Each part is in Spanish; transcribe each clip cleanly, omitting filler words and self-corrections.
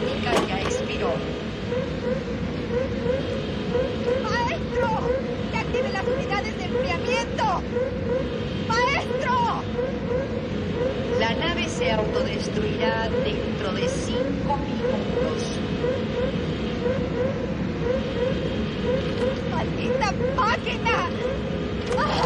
estática ya expiró. ¡Maestro! ¡Que active las unidades de enfriamiento! ¡Maestro! La nave se autodestruirá dentro de 5 minutos. ¡Maldita máquina! ¡Ah!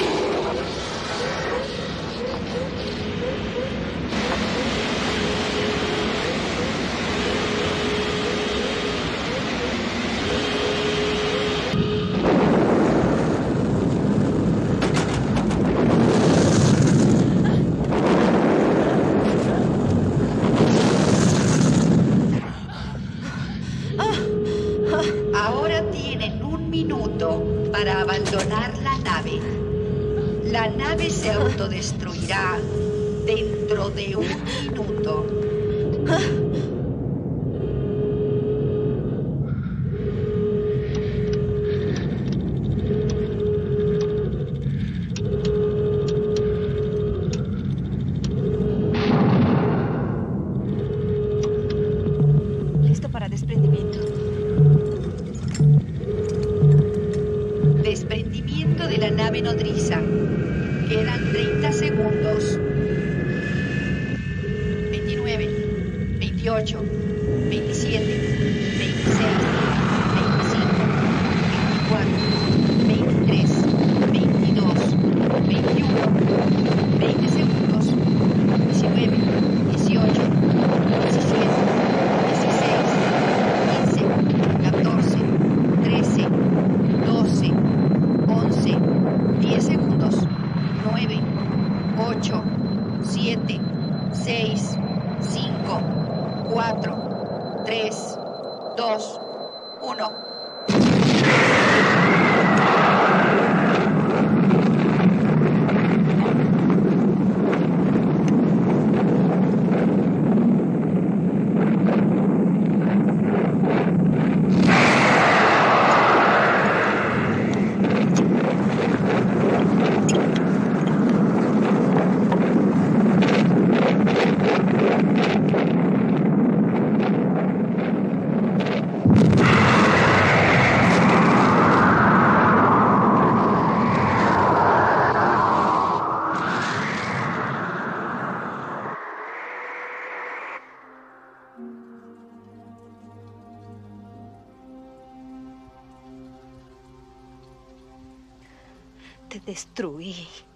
Ahora tienen 1 minuto para abandonar la nave. La nave se autodestruirá dentro de 1 minuto. Listo para desprendimiento. Desprendimiento de la nave nodriza. Quedan 30 segundos. 29, 28, 27, 26, 25, 24, 23, 22, 21, 20 segundos. 19, 18, 17, 16, 15, 14, 13, 12, 11, 10 segundos. 9, 8, 7, 6, 5, 4, 3, 2, 1. Te destruí.